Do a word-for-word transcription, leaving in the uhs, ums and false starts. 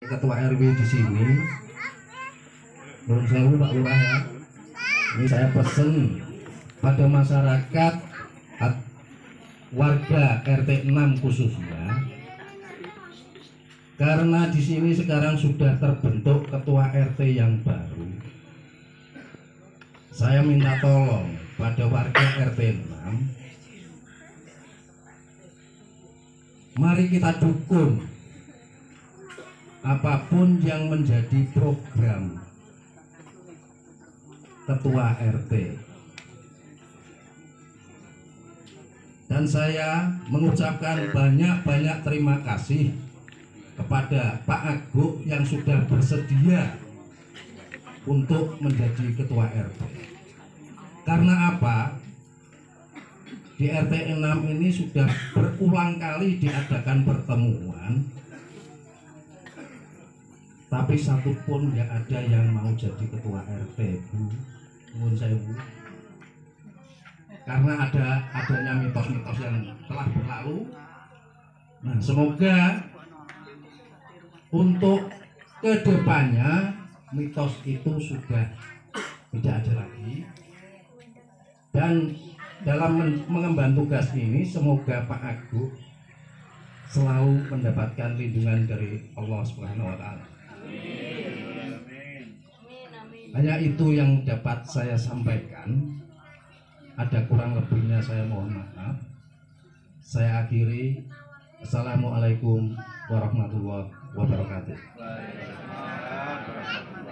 Ketua R W di sini, menurut saya Pak Lurah ya, ini saya pesen pada masyarakat warga R T enam khususnya, karena di sini sekarang sudah terbentuk ketua R T yang baru. Saya minta tolong pada warga R T enam, mari kita dukung apapun yang menjadi program ketua R T. Dan saya mengucapkan banyak-banyak terima kasih kepada Pak Agus yang sudah bersedia untuk menjadi ketua R T. Karena apa? Di R T enam ini sudah berulang kali diadakan pertemuan, tapi satu pun nggak ada yang mau jadi ketua R T, Bu. Mohon saya, Bu. Karena ada adanya mitos-mitos yang telah berlalu. Nah, semoga untuk kedepannya mitos itu sudah tidak ada lagi. Dan dalam mengemban tugas ini, semoga Pak Agus selalu mendapatkan lindungan dari Allah Subhanahu wa Ta'ala. Hanya itu yang dapat saya sampaikan. Ada kurang lebihnya saya mohon maaf. Saya akhiri. Assalamualaikum warahmatullahi wabarakatuh.